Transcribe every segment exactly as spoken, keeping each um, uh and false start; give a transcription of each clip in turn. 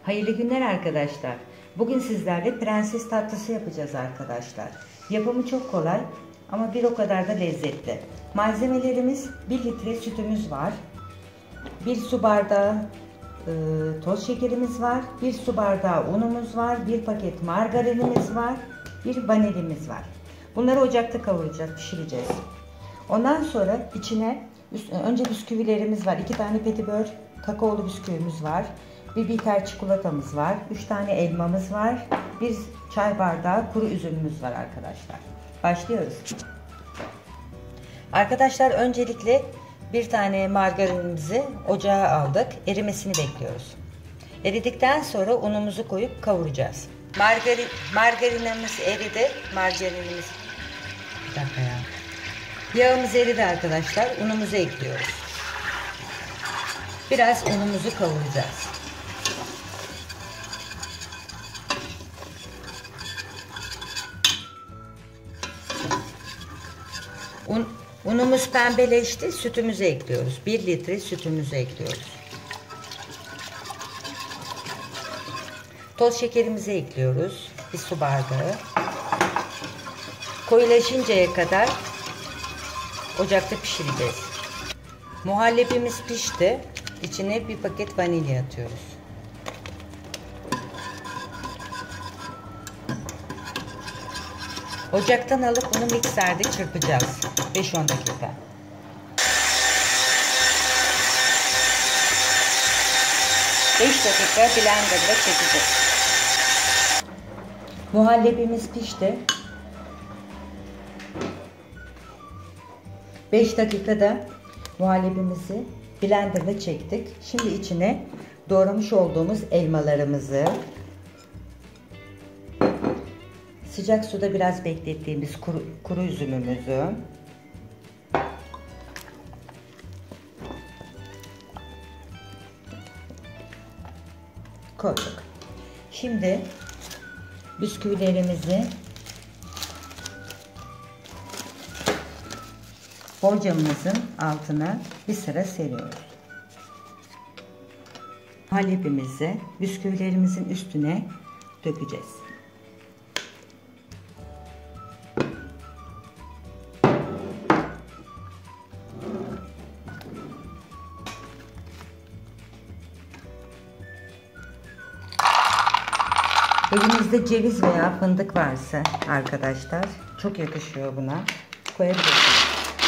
Hayırlı günler arkadaşlar. Bugün sizlerle prenses tatlısı yapacağız arkadaşlar. Yapımı çok kolay ama bir o kadar da lezzetli. Malzemelerimiz bir litre sütümüz var. bir su bardağı e, toz şekerimiz var. bir su bardağı unumuz var. bir paket margarinimiz var. bir vanilimiz var. Bunları ocakta kavuracağız, pişireceğiz. Ondan sonra içine önce bisküvilerimiz var. iki tane petibör kakaolu bisküvimiz var. Bir bitter çikolatamız var. üç tane elmamız var. Bir çay bardağı kuru üzümümüz var arkadaşlar. Başlıyoruz. Arkadaşlar öncelikle bir tane margarinimizi ocağa aldık. Erimesini bekliyoruz. Eridikten sonra unumuzu koyup kavuracağız. Margarin, margarinimiz eridi. Margarinimiz bir dakika ya. Yağımız eridi arkadaşlar. Unumuzu ekliyoruz. Biraz unumuzu kavuracağız. Un, unumuz pembeleşti. Sütümüzü ekliyoruz. bir litre sütümüzü ekliyoruz. Toz şekerimizi ekliyoruz. bir su bardağı. Koyulaşıncaya kadar ocakta pişireceğiz. Muhallebimiz pişti. İçine bir paket vanilya atıyoruz. Ocaktan alıp bunu mikserde çırpacağız. beş on dakika. beş dakika blenderda çekeceğiz. Muhallebimiz pişti. beş dakikada muhallebimizi blenderda çektik. Şimdi içine doğramış olduğumuz elmalarımızı, sıcak suda biraz beklettiğimiz kuru, kuru üzümümüzü, koyduk. Şimdi bisküvilerimizi borcamımızın altına bir sıra seriyoruz. Muhallebimizi bisküvilerimizin üstüne dökeceğiz. Elinizde ceviz veya fındık varsa arkadaşlar çok yakışıyor buna. Koyabilirsiniz.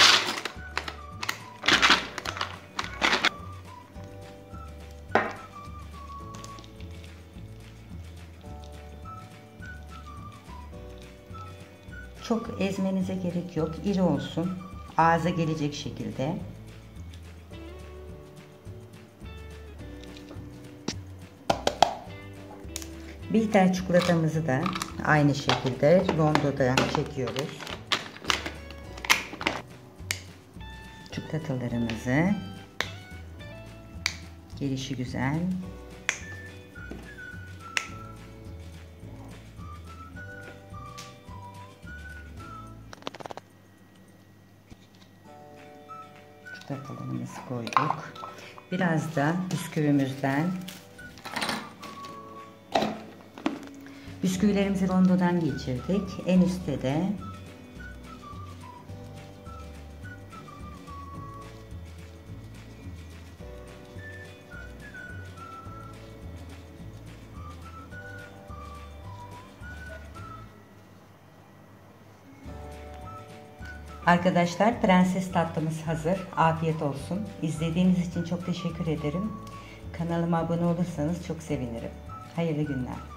Çok ezmenize gerek yok. İri olsun. Ağza gelecek şekilde. Bitter çikolatamızı da aynı şekilde rondoda çekiyoruz. Çikolatalarımızı gelişi güzel. Çikolatalarımızı koyduk. Biraz da bisküvimizden, bisküvilerimizi rondodan geçirdik. En üstte de arkadaşlar prenses tatlımız hazır. Afiyet olsun. İzlediğiniz için çok teşekkür ederim. Kanalıma abone olursanız çok sevinirim. Hayırlı günler.